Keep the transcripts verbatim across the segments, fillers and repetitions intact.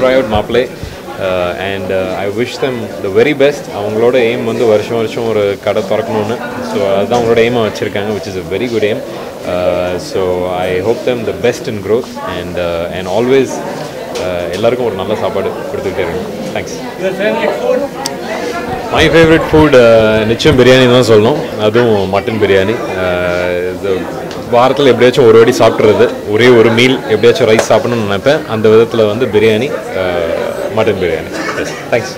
try out Maaplai. Uh, and uh, I wish them the very best. அவங்களோட aim வந்து வருஷம் வருஷம் ஒரு கடை திறக்கணும்னு. So அதுதான் அவங்களோட aim வச்சிருக்காங்க, which is a very good aim. Uh, so I hope them the best in growth and uh, and always எல்லாருக்கும் ஒரு நல்ல சாப்பாடு கொடுத்துக்கிட்டே இருக்கணும். Thanks. Your favorite food? My favorite food நிச்சயம் பிரியாணி தான் சொல்லணும். அதுவும் மட்டன் பிரியாணி. வாரத்தில் எப்படியாச்சும் ஒரு வாட்டி சாப்பிட்றது, ஒரே ஒரு மீல் எப்படியாச்சும் ரைஸ் சாப்பிடணும்னு நினைப்பேன். அந்த விதத்தில் வந்து biryani, mutton biryani. Yes, thanks.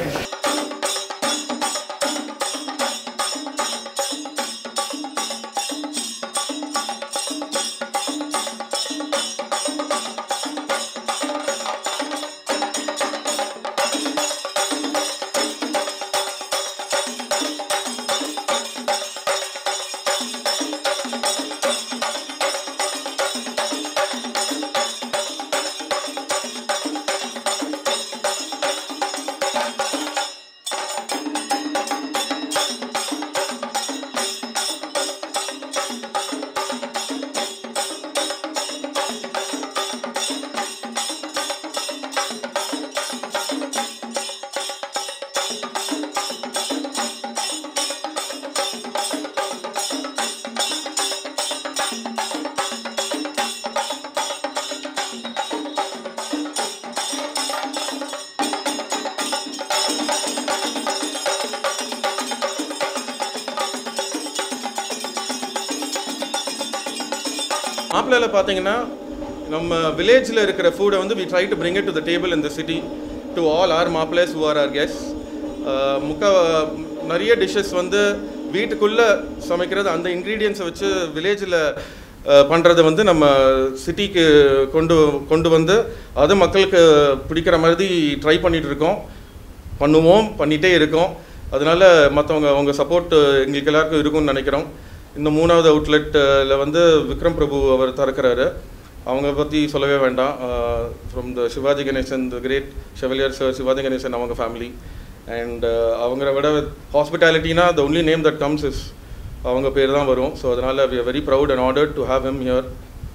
மாப்பிள்ளையில் பார்த்தீங்கன்னா நம்ம வில்லேஜில் இருக்கிற ஃபுட்டை வந்து we try to bring it to the table in the city to all our மாப்பிள்ளைஸ் who are our guests. முக்க நிறைய டிஷ்ஷஸ் வந்து வீட்டுக்குள்ளே சமைக்கிறது, அந்த இன்க்ரீடியன்ஸை வச்சு வில்லேஜில் பண்ணுறது வந்து நம்ம சிட்டிக்கு கொண்டு கொண்டு வந்து அது மக்களுக்கு பிடிக்கிற மாதிரி ட்ரை பண்ணிகிட்டு இருக்கோம், பண்ணுவோம், பண்ணிகிட்டே இருக்கோம். அதனால் மற்றவங்க அவங்க சப்போர்ட் எங்களுக்கு எல்லாருக்கும் இருக்கும்னு நினைக்கிறோம். இந்த மூணாவது அவுட்லெட்டில் வந்து விக்ரம் பிரபு அவர் திறக்கிறாரு. அவங்க பற்றி சொல்லவே வேண்டாம். From the Sivaji Ganesan, the great chevalier sir Sivaji Ganesan அவங்க ஃபேமிலி. அண்ட் அவங்கள விட ஹாஸ்பிட்டாலிட்டினா the only name that comes is அவங்க பேர் தான் வரும். ஸோ அதனால் we are very proud and honoured to have him here.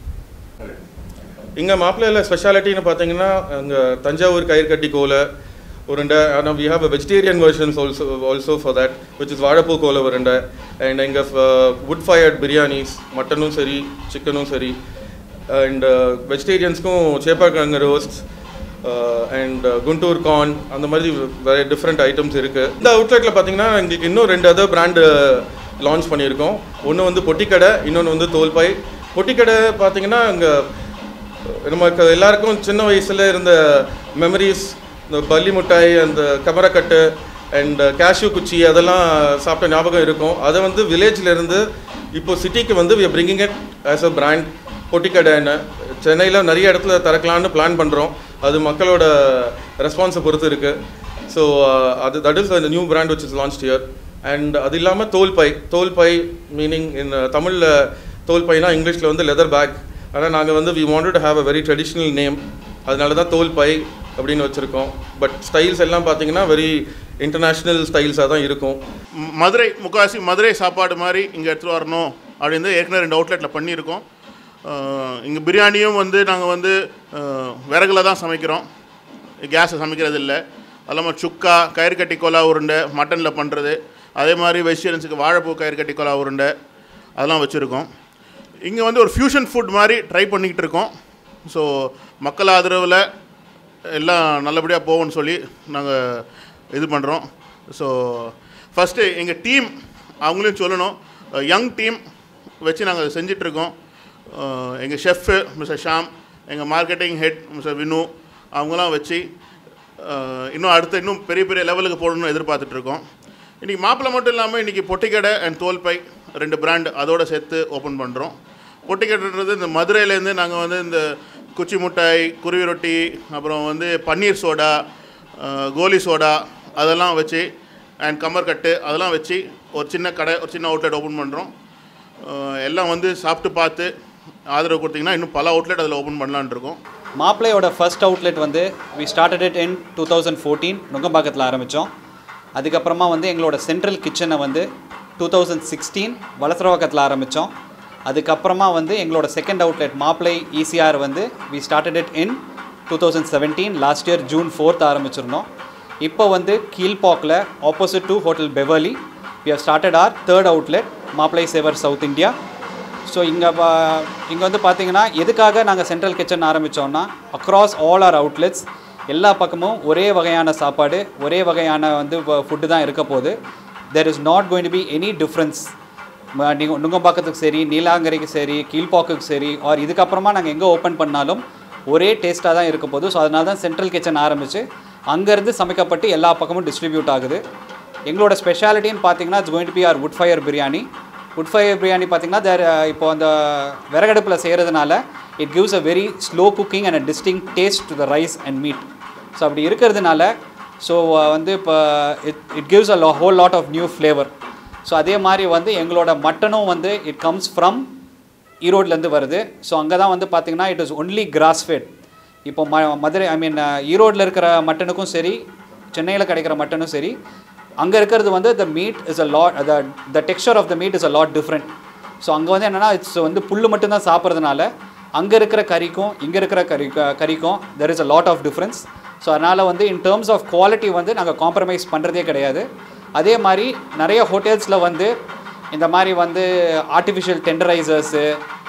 இங்கே மாப்பிள்ளையில் ஸ்பெஷாலிட்டின்னு பார்த்தீங்கன்னா இங்கே தஞ்சாவூர் கயிற்கட்டி கோலை உருண்டை. ஆனால் we have a vegetarian versions also also for that, which is வாழைப்பூ கோலை உருண்டை. அண்ட் எங்கே wood fired பிரியாணிஸ், மட்டனும் சரி சிக்கனும் சரி. அண்ட் வெஜிடேரியன்ஸ்க்கும் சேப்பாக்கிழங்கு ரோஸ்ட் அண்ட் குண்டூர் கார்ன், அந்த மாதிரி வேறு டிஃப்ரெண்ட் ஐட்டம்ஸ் இருக்குது. இந்த அவுட்லெட்டில் பார்த்தீங்கன்னா எங்களுக்கு இன்னும் ரெண்டு அதர் பிராண்டு லான்ச் பண்ணியிருக்கோம். ஒன்று வந்து பொட்டிக்கடை, இன்னொன்று வந்து தோல்பாய். பொட்டிக்கடை பார்த்தீங்கன்னா இங்கே நமக்கு எல்லாருக்கும் சின்ன வயசில் இருந்த மெமரிஸ், இந்த பல்லி மிட்டாய், அந்த கமரக்கட்டு அண்ட் கேஷ்யூ குச்சி அதெல்லாம் சாப்பிட்ட ஞாபகம் இருக்கும். அதை வந்து வில்லேஜ்லேருந்து இப்போ சிட்டிக்கு வந்து we are bringing it as a brand. பொட்டிக்கடைன்னு சென்னையில் நிறைய இடத்துல திறக்கலான்னு பிளான் பண்ணுறோம். அது மக்களோட ரெஸ்பான்ஸை பொறுத்து இருக்குது. ஸோ அது that is the new brand which is launched here. And அது இல்லாமல் தோல்பை. தோல்பை மீனிங் இன் தமிழில் தோல்பைனா இங்கிலீஷில் வந்து லெதர் பேக். ஆனால் நாங்கள் வந்து we wanted to have a very traditional name, அதனால தான் தோல்பை அப்படின்னு வச்சுருக்கோம். பட் ஸ்டைல்ஸ் எல்லாம் பார்த்தீங்கன்னா வெரி இன்டர்நேஷ்னல் ஸ்டைல்ஸாக தான் இருக்கும். மதுரை முக்கால்வாசி மதுரை சாப்பாடு மாதிரி இங்கே எடுத்துகிட்டு வரணும் அப்படின்னு ஏற்கனவே ரெண்டு அவுட்லெட்டில் பண்ணியிருக்கோம். இங்கே பிரியாணியும் வந்து நாங்கள் வந்து விறகுல தான் சமைக்கிறோம், கேஸை சமைக்கிறது இல்லை. அது இல்லாமல் சுக்கா, கயிறு கோலா உருண்டை மட்டனில் பண்ணுறது, அதே மாதிரி வெஜிடேரியன்ஸுக்கு வாழைப்பூ கயிறு கோலா உருண்டை அதெல்லாம் வச்சுருக்கோம். இங்கே வந்து ஒரு ஃப்யூஷன் ஃபுட் மாதிரி ட்ரை பண்ணிக்கிட்டு இருக்கோம். ஸோ மக்கள் ஆதரவில் எல்லாம் நல்லபடியாக போகும்னு சொல்லி நாங்கள் இது பண்ணுறோம். ஸோ ஃபஸ்ட்டு எங்கள் டீம் அவங்களையும் சொல்லணும், யங் டீம் வச்சு நாங்கள் செஞ்சிட்ருக்கோம். எங்கள் ஷெஃப்பு மிஸ்டர் ஷாம், எங்கள் மார்க்கெட்டிங் ஹெட் மிஸ்டர் வினு, அவங்களாம் வச்சு இன்னும் அடுத்து இன்னும் பெரிய பெரிய லெவலுக்கு போடணும்னு எதிர்பார்த்துட்ருக்கோம். இன்றைக்கி மாப்பிள்ளை மட்டும் இல்லாமல் இன்றைக்கி பொட்டிக்கடை அண்ட் தோல்பை ரெண்டு பிராண்டு அதோடு சேர்த்து ஓப்பன் பண்ணுறோம். பொட்டிக்கடைன்றது இந்த மதுரையிலேருந்து நாங்கள் வந்து இந்த குச்சி மிட்டாய், குருவி ரொட்டி, அப்புறம் வந்து பன்னீர் சோடா, கோலி சோடா அதெல்லாம் வச்சு அண்ட் கமர்கட்டு அதெல்லாம் வச்சு ஒரு சின்ன கடை, ஒரு சின்ன அவுட்லெட் ஓப்பன் பண்ணுறோம். எல்லாம் வந்து சாப்பிட்டு பார்த்து ஆதரவு கொடுத்தீங்கன்னா இன்னும் பல அவுட்லெட் அதில் ஓப்பன் பண்ணலான் இருக்கோம். மாப்பிள்ளையோட ஃபர்ஸ்ட் அவுட்லெட் வந்து we started it in two thousand fourteen நுங்கம்பாக்கத்தில் ஆரம்பித்தோம். அதுக்கப்புறமா வந்து எங்களோட சென்ட்ரல் கிச்சனை வந்து டூ தௌசண்ட் சிக்ஸ்டீன் வலசரவாக்கத்தில் ஆரம்பித்தோம். அதுக்கப்புறமா வந்து எங்களோட செகண்ட் அவுட்லெட் மாப்பிள்ளை ஈசிஆர் வந்து we started it in two thousand seventeen last year June fourth ஆரம்பிச்சிருந்தோம். இப்போ வந்து கீழ்பாக்கில் opposite to hotel Beverly we have started our third outlet மாப்பிளை சேவர் சவுத் இந்தியா. ஸோ இங்கே இங்கே வந்து பார்த்திங்கன்னா எதுக்காக நாங்கள் சென்ட்ரல் கிச்சன் ஆரம்பித்தோன்னா அக்ராஸ் ஆல் ஆர் அவுட்லெட்ஸ் எல்லா பக்கமும் ஒரே வகையான சாப்பாடு ஒரே வகையான வந்து ஃபுட்டு தான் இருக்க போகுது. There is not going to be any difference. நீங்கள் நுங்கம்பாக்கத்துக்கு சரி, நீலாங்கரைக்கு சரி, கீழ்பாக்குக்கு சரி, ஆர் இதுக்கப்புறமா நாங்கள் எங்கே ஓப்பன் பண்ணாலும் ஒரே டேஸ்ட்டாக தான் இருக்க போகுது. ஸோ அதனால தான் சென்ட்ரல் கிச்சன் ஆரம்பித்து அங்கேருந்து சமைக்கப்பட்டு எல்லா பக்கமும் டிஸ்ட்ரிபியூட் ஆகுது. எங்களோட ஸ்பெஷாலிட்டின்னு பார்த்தீங்கன்னா it's going to be our wood fire biryani. Wood fire biryani பார்த்திங்கன்னா தேர் இப்போ அந்த விறகடுப்பில் செய்கிறதுனால it gives a very slow cooking and a distinct taste to the rice and meat. So அப்படி இருக்கிறதுனால ஸோ வந்து இப்போ it it gives a whole lot of new flavour. So அதே மாதிரி வந்து எங்களோட மட்டனும் வந்து இட் கம்ஸ் ஃப்ரம் ஈரோட்லேருந்து வருது. ஸோ அங்கே தான் வந்து பார்த்திங்கன்னா it is only grass fed. இப்போ ம மதுரை ஐ மீன் ஈரோட்டில் இருக்கிற மட்டனுக்கும் சரி, சென்னையில் கிடைக்கிற மட்டனும் சரி, அங்கே இருக்கிறது வந்து the meat is a lot the the texture of the meat is a lot different. So அங்கே வந்து என்னென்னா இட்ஸ் வந்து புல் மட்டும்தான் சாப்பிட்றதுனால அங்கே இருக்கிற கறிக்கும் இங்கே இருக்கிற கறி கறிக்கும் there is a lot of difference. So அதனால் வந்து இன் டேர்ம்ஸ் ஆஃப் குவாலிட்டி வந்து நாங்கள் காம்ப்ரமைஸ் பண்ணுறதே கிடையாது. அதே மாதிரி நிறைய ஹோட்டல்ஸில் வந்து இந்த மாதிரி வந்து artificial tenderisers,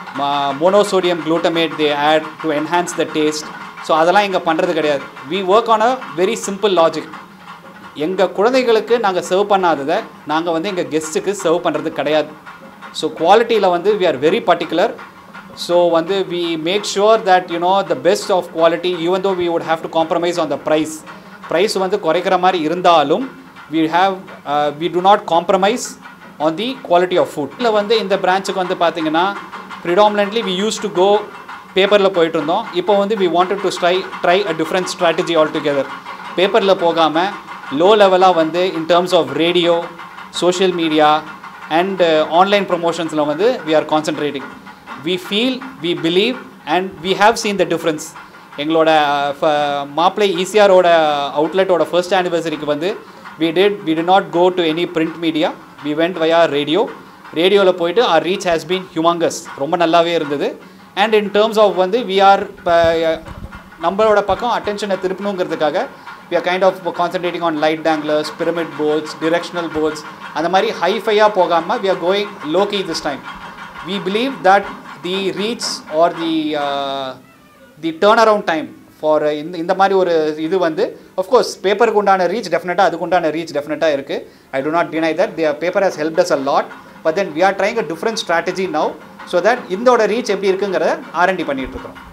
monosodium glutamate they add to enhance the taste. So அதெல்லாம் இங்கே பண்ணுறது கிடையாது. We work on a very simple logic. எங்கள் குழந்தைகளுக்கு நாங்கள் சர்வ் பண்ணாததை நாங்கள் வந்து எங்கள் கெஸ்ட்டுக்கு சர்வ் பண்ணுறது கிடையாது. ஸோ குவாலிட்டியில் வந்து we are very particular. So வந்து we make sure that you know the best of quality even though we would have to compromise on the price. Price வந்து குறைக்கிற மாதிரி இருந்தாலும் we have we to not compromise on the quality of food. இதில் வந்து இந்த பிரான்ச்சுக்கு வந்து பார்த்திங்கன்னா predominantly we used to go பேப்பரில் போயிட்டு இருந்தோம். இப்போ வந்து we wanted to try try a different strategy all together. பேப்பரில் போகாமல் லோ லெவலாக வந்து in terms of radio, social media and online ப்ரொமோஷன்ஸில் வந்து we are concentrating. We feel, we believe and we have seen the difference. எங்களோட மாப்பிளை ஈசிஆரோட அவுட்லெட்டோட first ஆனிவர்சரிக்கு வந்து we did we did not go to any print media. We went via radio. ரேடியோவில் போயிட்டு our reach has been humongous. ரொம்ப நல்லாவே இருந்தது. அண்ட் இன் டேர்ம்ஸ் ஆஃப் வந்து வி ஆர் இப்போ நம்மளோட பக்கம் அட்டென்ஷனை திருப்பணுங்கிறதுக்காக we are kind of concentrating on light danglers, pyramid boards, directional boards. And the mari high fire pogama we are going low key this time. We believe that the reach or the uh, the turnaround time for uh, in இந்த மாதிரி ஒரு இது வந்து of course பேப்பருக்கு உண்டான reach டெஃபினட்டாக அதுக்கு உண்டான ரீச் டெஃபினட்டாக இருக்குது. I do not deny that. The paper has helped us a lot. But then we are trying a different strategy now so that இந்தோட ரீச் எப்படி இருக்குங்கிறத ஆர் அண்ட் டி பண்ணிகிட்டு இருக்கிறோம்.